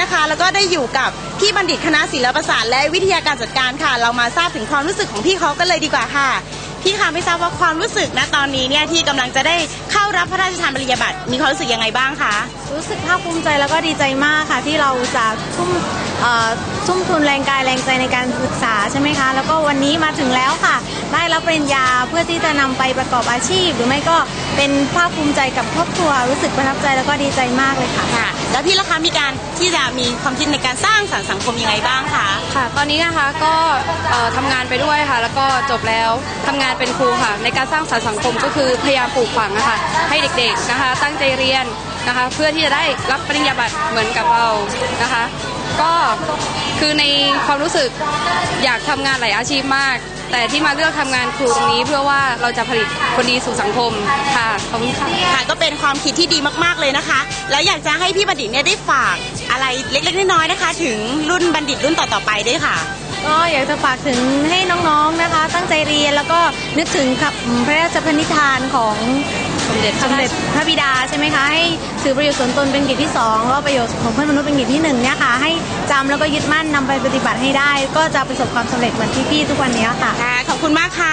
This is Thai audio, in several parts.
นะคะแล้วก็ได้อยู่กับพี่บัณฑิตคณะศิลปศาสตร์และวิทยาการจัดการค่ะเรามาทราบถึงความรู้สึกของพี่เขากันเลยดีกว่าค่ะพี่คะไม่ทราบว่าความรู้สึกณตอนนี้เนี่ยที่กำลังจะได้เข้ารับพระราชทานปริญญาบัตรมีความรู้สึกยังไงบ้างคะรู้สึกภาคภูมิใจแล้วก็ดีใจมากค่ะที่เราจะทุ่มทุนแรงกายแรงใจในการศึกษาใช่ไหมคะแล้วก็วันนี้มาถึงแล้วค่ะได้รับปริญญาเพื่อที่จะนำไปประกอบอาชีพหรือไม่ก็เป็นภาคภูมิใจกับครอบครัวรู้สึกประทับใจแล้วก็ดีใจมากเลยค่ะแล้วพี่ล่ะคะมีการที่จะมีความคิดในการสร้างสรรค์สังคมยังไงบ้างคะค่ะตอนนี้นะคะก็ทำงานไปด้วยค่ะแล้วก็จบแล้วทำงานเป็นครูค่ะในการสร้างสรรค์สังคมก็คือพยายามปลูกฝังนะคะให้เด็กๆนะคะตั้งใจเรียนนะคะเพื่อที่จะได้รับปริญญาบัตรเหมือนกับเรานะคะก็คือในความรู้สึกอยากทำงานหลายอาชีพมากแต่ที่มาเลือกทำงานครูตรงนี้เพื่อว่าเราจะผลิตคนดีสู่สังคมค่ะขอบคุณค่ะค่ะก็เป็นความคิดที่ดีมากๆเลยนะคะแล้วอยากจะให้พี่บัณฑิตเนี่ยได้ฝากอะไรเล็กๆน้อยๆนะคะถึงรุ่นบัณฑิตรุ่นต่อๆไปด้วยค่ะก็อยากจะฝากถึงให้น้องๆนะคะตั้งใจเรียนแล้วก็นึกถึงพระราชปณิธานของสมเด็จพระบิดาใช่ไหมคะให้ถือประโยชน์ส่วนตนเป็นกิจที่2แล้วประโยชน์ของเพื่อนมนุษย์เป็นกิจที่1เนี่ยค่ะให้จำแล้วก็ยึดมั่นนำไปปฏิบัติให้ได้ก็จะประสบความสำเร็จเหมือนพี่ๆทุกวันนี้ค่ะขอบคุณมากค่ะ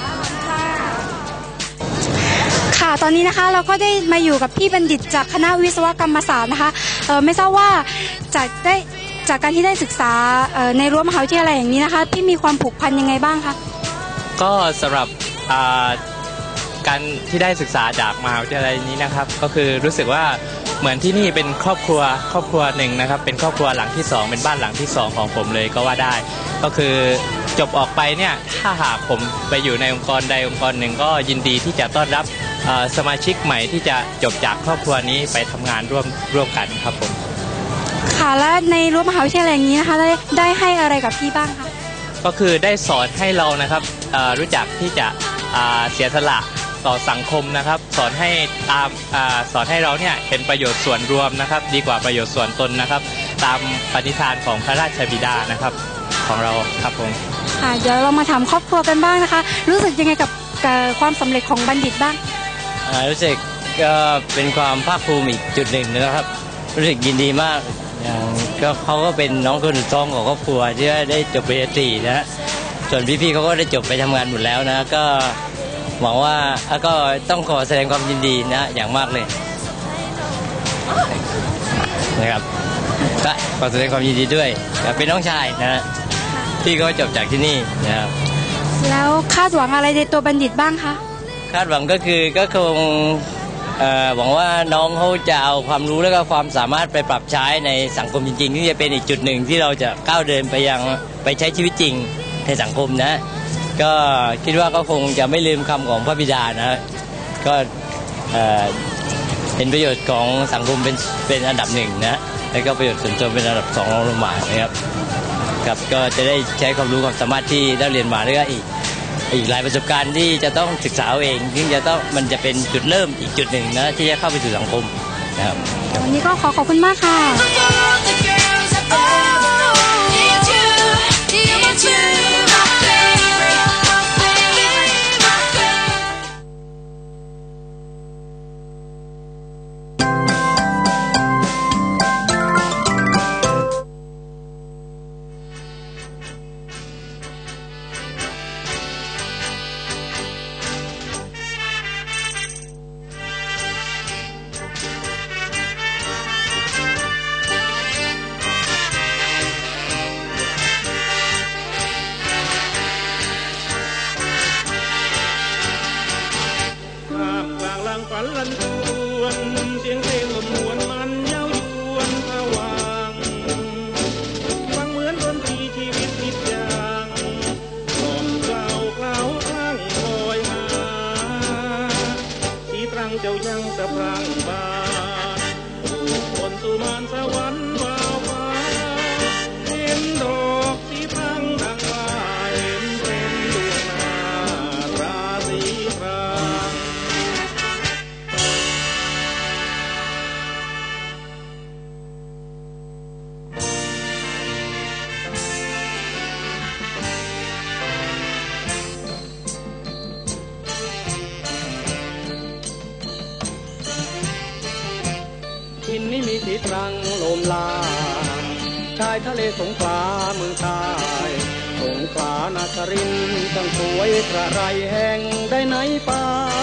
ค่ะตอนนี้นะคะเราก็ได้มาอยู่กับพี่บัณฑิตจากคณะวิศวกรรมศาสตร์นะคะไม่ทราบว่าจากการที่ได้ศึกษาในรั้วมหาวิทยาลัยอย่างนี้นะคะพี่มีความผูกพันยังไงบ้างคะก็สำหรับการที่ได้ศึกษาจากมหาวิทยาลัยนี้นะครับก็คือรู้สึกว่าเหมือนที่นี่เป็นครอบครัวหนึ่งนะครับเป็นครอบครัวหลังที่2เป็นบ้านหลังที่2ของผมเลยก็ว่าได้ก็คือจบออกไปเนี่ยถ้าหากผมไปอยู่ในองค์กรใดองค์กรหนึ่งก็ยินดีที่จะต้อนรับสมาชิกใหม่ที่จะจบจากครอบครัวนี้ไปทำงานร่วมกันครับผมค่ะและในรั้วมหาวิทยาลัยนี้นะคะได้ให้อะไรกับพี่บ้างคะก็คือได้สอนให้เรานะครับรู้จักที่จะเสียสละต่อสังคมนะครับสอนให้เราเนี่ยเป็นประโยชน์ส่วนรวมนะครับดีกว่าประโยชน์ส่วนตนนะครับตามปณิธานของพระราชบิดานะครับของเราครับผมค่ะเดี๋ยวเรามาถามครอบครัวกันบ้างนะคะรู้สึกยังไงกับความสำเร็จของบัณฑิตบ้างรู้สึกก็เป็นความภาคภูมิอีกจุดหนึ่งนะครับรู้สึกยินดีมากก็เขาก็เป็นน้องคนสุดท้องของครอบครัวที่ได้จบปริญญาตรีนะส่วนพี่ๆเขาก็ได้จบไปทำงานหมดแล้วนะก็หวังว่าก็ต้องขอแสดงความยินดีนะอย่างมากเลยนะครับก็ขอแสดงความยินดีด้วยเป็นน้องชายนะที่เขาจบจากที่นี่นะครับแล้วคาดหวังอะไรในตัวบัณฑิตบ้างคะคาดหวังก็คือก็คงหวังว่าน้องเขาจะเอาความรู้และก็ความสามารถไปปรับใช้ในสังคมจริงๆที่จะเป็นอีกจุดหนึ่งที่เราจะก้าวเดินไปใช้ชีวิตจริงในสังคมนะก็คิดว่าก็คงจะไม่ลืมคำของพระบิดานะก็เห็นประโยชน์ของสังคมเป็นอันดับ1นะแล้วก็ประโยชน์ส่วนตนเป็นอันดับ2รองลงมานะครับครับก็จะได้ใช้ความรู้ความสามารถที่ได้เรียนมาแล้วก็อีกหลายประสบการณ์ที่จะต้องศึกษาเองที่มันจะเป็นจุดเริ่มอีกจุดหนึ่งนะที่จะเข้าไปสู่สังคมนะครับวันนี้ก็ขอบคุณมากค่ะฝันลันทวนเสียงเพลงลมหวนมันเย้ายวนผวังฟังเหมือนดนตรีชีวิตนิดอย่างกล่อมเกล่าเคล้าข้างคอยหาที่ตรังเจ้ายังสะพรั่งบานคนสุมานสวรรค์วาวฟ้าเห็นดอกสีพรังดังว่าเห็นเป็นดวงนาราศีพรางทินนี้มีสีตรังโลมลาชายทะเลสงขลาเมืองใต้สงขลานาครินทร์ช่างสวยกระไรแห่งได้ไหนป่า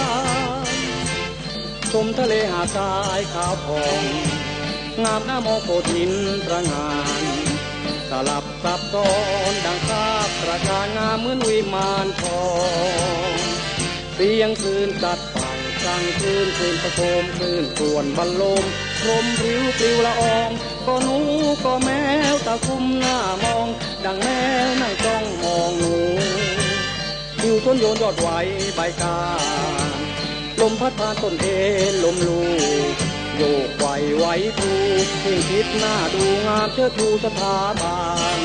ชมทะเลหาดทรายขาวผ่องงามหน้ามองโขดหินตระหง่านสลับซับซ้อนดังคาบประการงามเหมือนวิมานทองเสียงคลื่นสัดฝั่งกลางคลื่นประโคมคลื่นส่วนบรรลมพรมพริ้วปลิวละอองก็หนูก็แมวตาคุมหน้ามองดังแมวนั่งจ้องมองหนูทิวต้นโยนยอดไหวใบกาลมพัดผ่านต้นเอลมลูโยกไหวไหวทูเพ่งคิดหน้าดูงามเชิดชูสถาบัน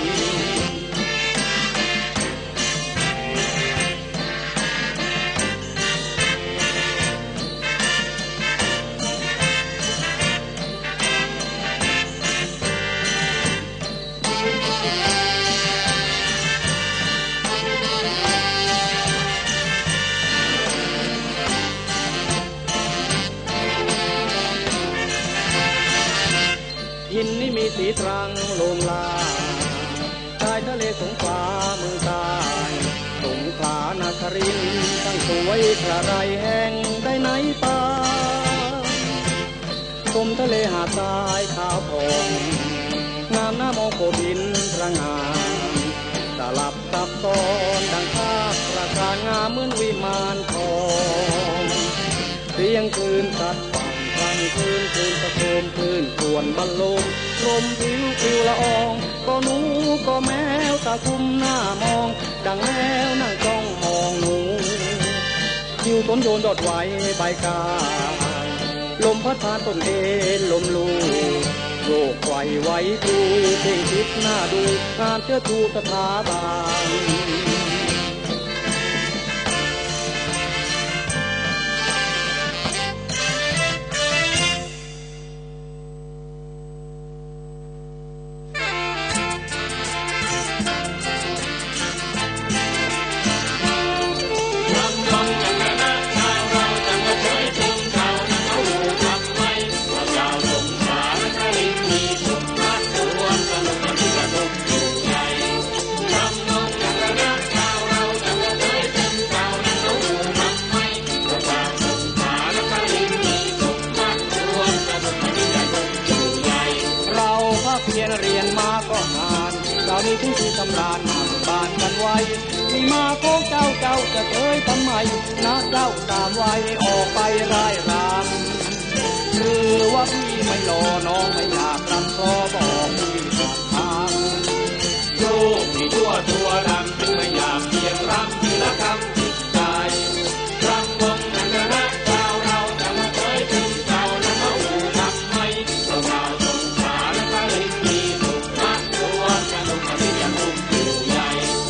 หินนี่มีสีตรังโลมลาชายทะเลสงขลาเมืองใต้สงขลานาครินทร์ตั้งสวยกระไรแห่งได้ไหนป่าชมทะเลหาดทรายขาวผ่องงามหน้ามองโขดหินตระหง่านสลับซับซ้อนดังภาพประการงามเหมือนวิมานทองเสียงคลื่นสัดกลางคลื่นประโคมคลื่นส่วนบรรลมลมผิวปลิวละอองก็หนูก็แมวตาคุมหน้ามองดังแมวนั่งจ้องมองหนูทิวต้นโยนดอดไหวใบกาลมพัดผ่านต้นเอลมลูโยกไหวไหวดูเพ่งคิดหน้าดูงามเชิดชูสถาบันเรียนมาก็นานเรานี้ถึงที่สำราญมาบ้านกันไว้ที่มาของเจ้าจะเคยทำไมนะเจ้าตามไว้ออกไปร่ายรำหรือว่าพี่ไม่รอน้องไม่อยากรำเพราะบอกพี่ผ่านทางโยกที่ตัวดำจึงไม่อยากเพียงรำทีละคำติดใจรำวงนั้นนะเจ้าเราจะมาเคยถึงเจ้านั้นมาอู่ทำไมเราสงสารและก็เลยมีสุขมากตัวกันลุกมาที่ยังลุกอยู่ใหญ่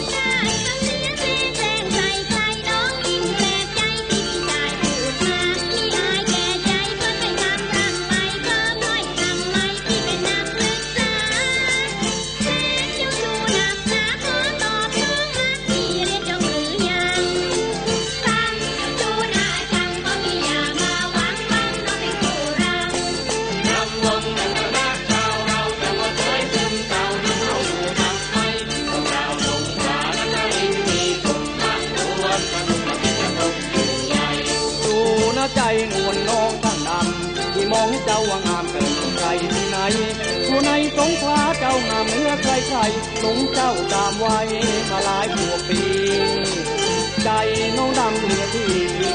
ใจนวลน้องทั้งนั้นที่มองให้เจ้าว่างามเกินใครที่ไหนอยู่ในสงขลาเจ้างามเมื่อใครหลงเจ้าตามไว้มาหลายพวกปีใจน้องดำเหลือที่